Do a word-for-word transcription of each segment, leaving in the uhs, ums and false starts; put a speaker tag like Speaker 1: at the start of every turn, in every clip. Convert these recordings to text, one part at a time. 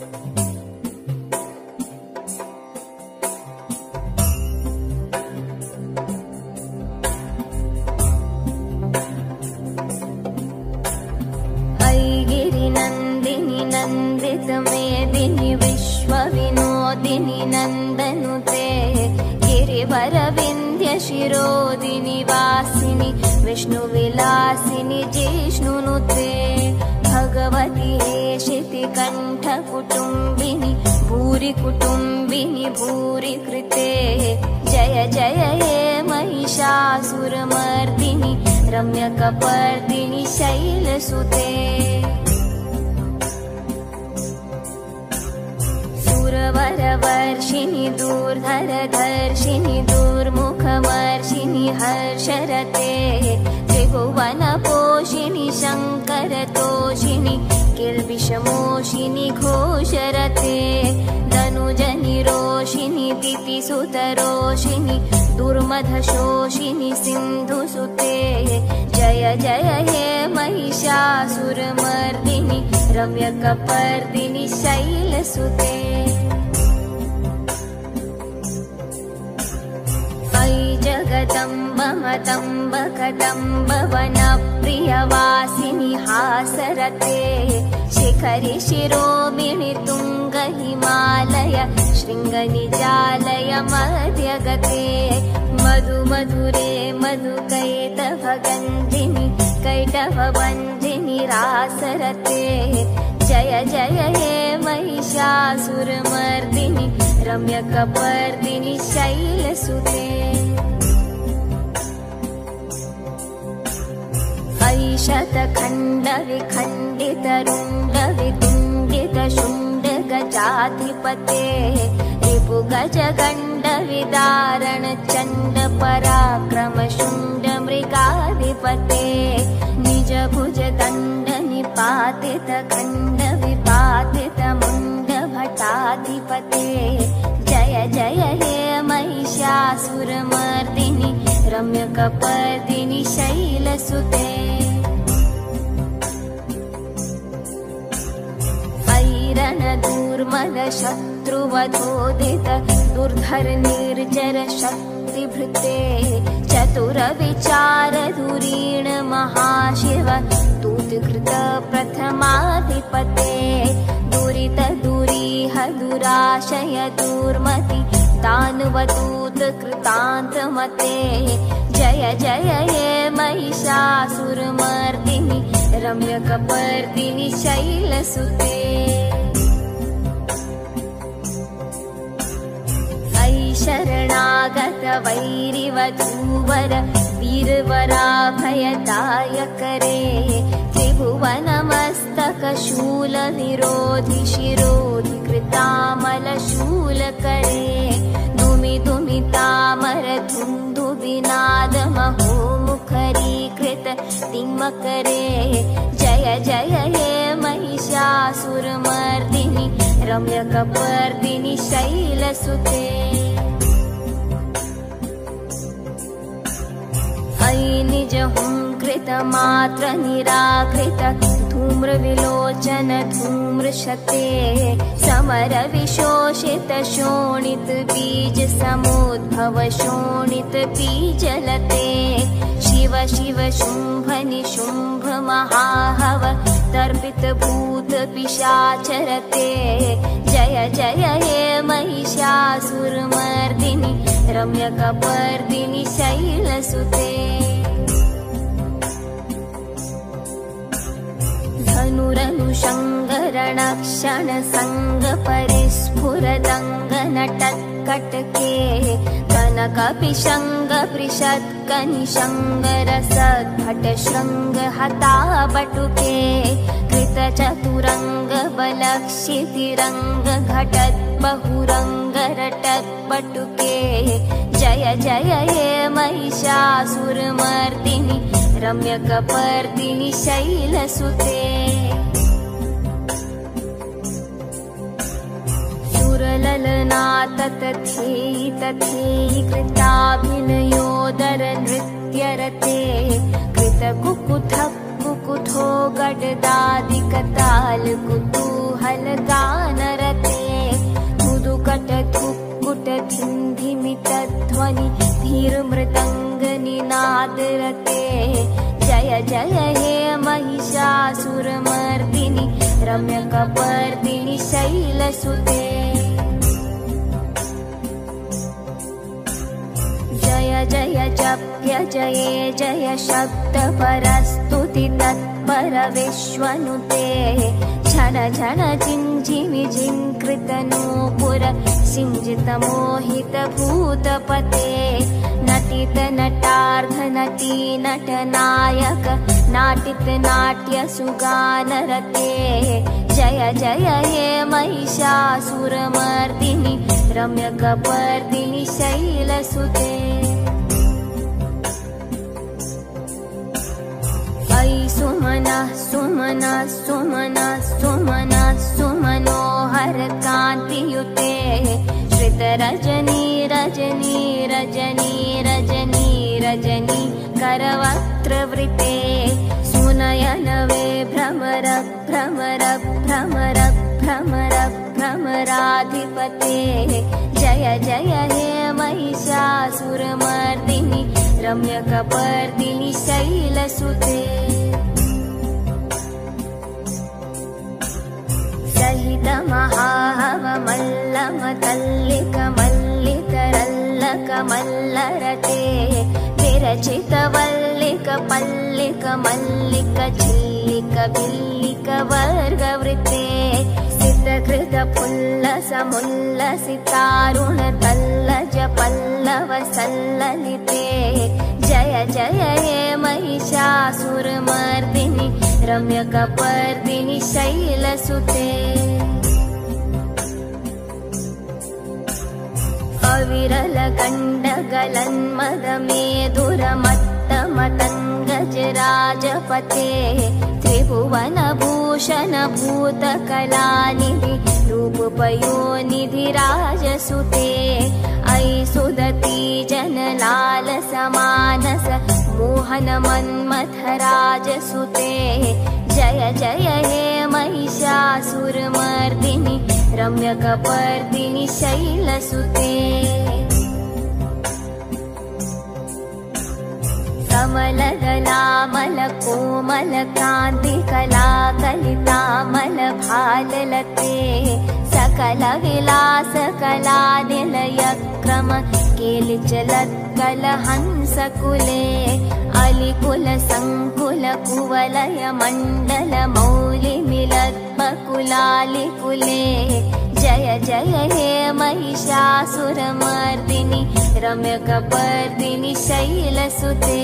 Speaker 1: गिरिनन्दिनि नन्दितमेदिनि विश्वविनोदिनि नन्दनुते गिरिवरविन्ध्यशिरोदिनि वासिनि विष्णुविलासिनि जिष्णुनुते भगवति हेशितिकण्ठकुटुम्बिनि भूरि कुटुम्बिनि भूरि कृते जय जय हे महिषासुरमर्दिनि रम्यकपर्दिनि शैलसुते सुरवरवर्षिणि दूर्धरधर्षिणि दूर्मुखमर्षिणि हर्षरते त्रिभुवनपोषिणि शङ्करतोषिणि किल्बिषमोषिनि घोषरते धनुजनिरोषिणि दितिसुतरोषिनि दुर्मधशोषिनि सिन्धुसुते जय जय हे महिषासुरमर्दिनि रम्यकपर्दिनि शैलसुते अयि जगदम्ब मदम्ब कदम्ब वनप्रियवासिनि हासरते शिखरि शिरोमिणि तुङ्ग हिमालय शृङ्गनिजालय मध्यगते मधु मधुरे मधुकैटभगन्धिनि कैटभवन्धिनि रासरते जय जय हे महिषासुरमर्दिनि रम्यकपर्दिनि शैलसुते अयि शतखण्डविखण्डितरुण्डवितुण्डितशुण्डगजाधिपते रिपुगजगण्डविदारण चण्डपराक्रमशुण्डमृगाधिपते निजभुजदण्डनिपातितखण्डविपातितमुण्डभटाधिपते जय जय हे महिषासुरमर्दिनि रम्यकपर्दिनि शैलसुते दूर्मदशत्रुवधोदित दुर्धर निर्जर शक्तिभृते चतुरविचारधुरीण महाशिव दूतकृत प्रथमाधिपते दुरित दुरीह दुराशय दूर्मति दानवदूत कृतान्तमते जय जय हे महिषासुरमर्दिनि रम्यकपर्दिनि शैलसुते शरणागत वैरिवधूवर वीरवराभयदायकरे त्रिभुवनमस्तकशूलविरोधि शिरोधि कृतामलशूलकरे दुमि दुमितामर धुन्दुविनादमहोमुखरीकृत तिम्मकरे जय जय हे महिषासुरमर्दिनि रम्यकपर्दिनि शैलसुते अयि निज हुंकृत मात्र निराकृत धूम्रविलोचन धूम्रशते समर विशोषित शोणित बीज समुद्भव शोणित बीजलते शिव शिव शुंभ निशुंभ महाहव तर्पित भूत पिशाचरते जय जय हे महिषासुरमर्दिनि रम्यकपर्दिनि शैलसुते धनुरनुषङ्गरणक्षण संग परिस्फुरदङ्ग नटत्कटके कनकपिशङ्ग पृषत्कनिशङ्गरसद्भट शृङ्ग हताबटुके कृतचतुरङ्ग बलक्षितिरङ्ग घटत् बहुरङ्ग रटत्पटुके जय जय हे महिषासुरमर्दिनि रम्यकपर्दिनि शैलसुते सुरललना तथेयि तथेयि कृताभिनयोदर नृत्यरते कृतकुकुथ कुकुथो गडदादिकताल कुतूहल गानर निर्मृदङ्गनिनादरते जय जय हे महिषासुरमर्दिनि रम्यकपर्दिनि शैलसुते जय जय जप्य जये जय शब्दपरस्तुति तत्पर विश्वनुते झण झण जिञ्जिमि जिङ्कृतनूपुर सिञ्जित मोहित भूतपते नटित नटार्ध नटी नटनायक नाटित नाट्य सुगानरते जय जय हे महिषासुरमर्दिनि रम्यकपर्दिनि शैलसुते अयि सुमनः सुमनः सुमनः सुमनः सुमनोहर कान्तियुते श्रितरजनी रजनी रजनी रजनी रजनी करवक्त्रवृते सुनयनवे भ्रमर भ्रमर भ्रमर भ्रमर भ्रमराधिपते जय जय हे महिषासुरमर्दिनि रम्यकपर्दिनि शैलसुते सहित महाहवमल्लमतल्लिक मल्लिकरल्लक मल्लरते विरचित वल्लिक पल्लिक मल्लिक चिल्लिक बिल्लिक वर्गवृते सितकृत पुल्लस मुल्लसितारुण तल्लज पल्लव सल्ललिते जय जय हे महिषासुरमर्दिनि रम्यकपर्दिनि शैलसुते अविरल गण्डगलन्मदमेधुरमत्तमतङ्गजराजपते त्रिभुवनभूषण भूतकलानिधि रूपपयोनिधि राजसुते अयि सुदती जनलालस मानस मोहन मन्मथ राजसुते जय जय हे महिषासुरमर्दिनि रम्यकपर्दिनि शैलसुते कमलदलामल कोमल कान्ति कलाकलितामल भाललते सकल विलास कला निलय क्रम केलिचलत्कल हंसकुले अलिकुल संकुल कुवलय मण्डल मौलि मिलद्मकुलालिकुले जय जय हे महिषासुरमर्दिनि रम्यकपर्दिनि शैलसुते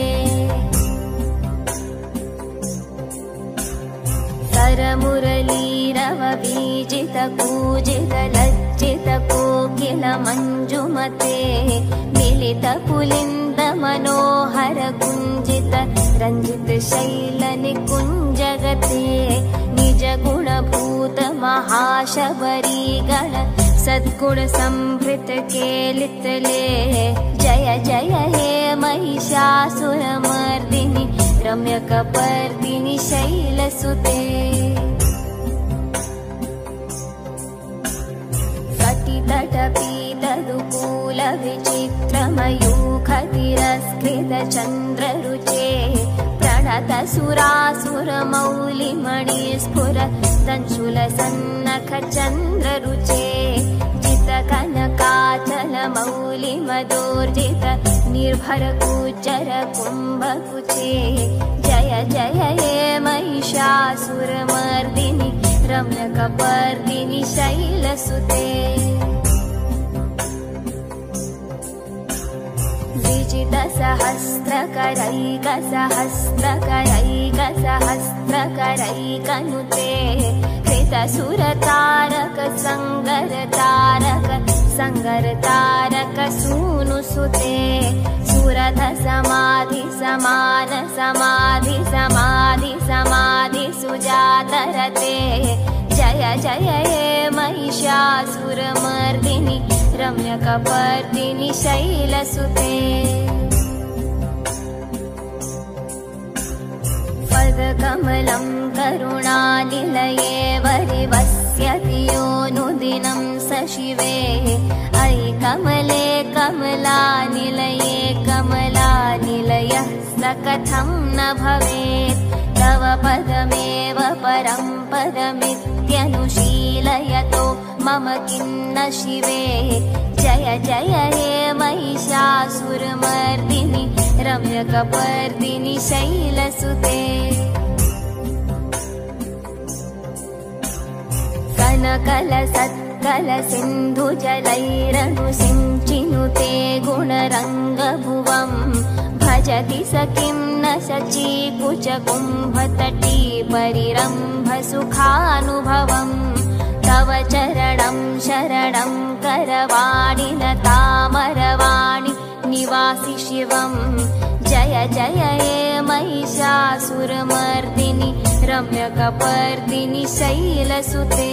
Speaker 1: करमुरलीरवबीजित कूजित लज्जित कोकिल मञ्जुमते मिलित पुलिन्द मनोहर कुञ्जित रञ्जित शैल निकुञ्जगते निज गुणभूत महाशबरी गण सद्गुण संभृत केलितले जय जय हे महिषासुरमर्दिनि रम्यकपर्दिनि शैलसुते कटितटपीतदुकूल विचित्रमयूखतिरस्कृत चन्द्ररुचे प्रणत सुरासुरमौलिमणिस्फुर तञ्चुल सन्नख चन्द्ररुचे जित कनकाचल मौलि मदोर्जित निर्भर कुचर कुम्भकुचे जय जय हे महिषासुरमर्दिनि रम्यकपर्दिनि शैलसुते विजित सहस्रकरैक सहस्रकरैक सहस्रकरैकनुते कृत सुरतारक संगर तारक संगर तारक सूनुसुते सुरथ समाधि समान समाधि समाधि समाधि सुजातरते जय जय हे महिषासुरमर्दिनि रम्यकपर्दिनि शैलसुते पदकमलं करुणानिलये वरिवस्यति योऽनुदिनं स शिवे अयि कमले कमलानिलये कमलानिलये कथं न भवेत् तव पदमेव परं पदमित्यनुशीलयतो मम किन्न शिवे जय जय हे महिषासुरमर्दिनि रम्यकपर्दिनि शैलसुते कनकलसत्कलसिन्धुजलैरनुसिञ्चिनुते गुणरङ्गभुवम् भजति स किं न शचीकुचकुम्भतटी परिरम्भसुखानुभवम् तव चरणं शरणं करवाणि न तामरवाणि निवासि शिवम् जय जय हे महिषासुरमर्दिनि रम्यकपर्दिनि शैलसुते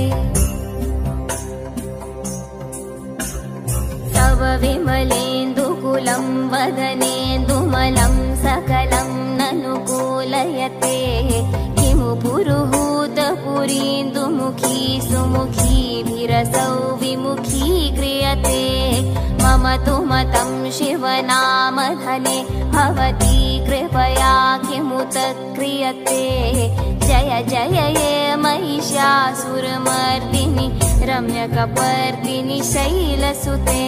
Speaker 1: तव विमलेन्दुकुलं वदनेन्दुमलं सकलं ननुकूलयते किमु पुरुहूतपुरीन्दुमुखी सुमुखीभिरसौ विमुखी क्रियते मम तु मतं शिवनामधने भवती कृपया किमुत क्रियते जय जय हे महिषासुरमर्दिनि रम्यकपर्दिनि शैलसुते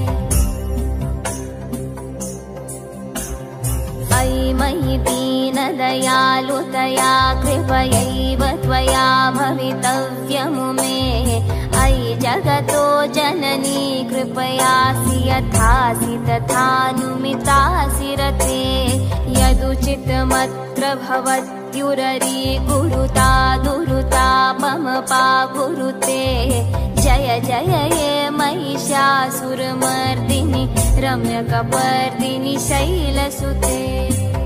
Speaker 1: अयि मयि दीनदयालुतया कृपयैव त्वया भवितव्यमु मे अयि जगतो जननी कृपयासि यथासि तथानुमितासि रते यदुचितमत्र भवत्युररी गुरुता दुरुता मम पाकुरुते जय जय हे महिषासुरमर्दिनि रम्यकपर्दिनि शैलसुते।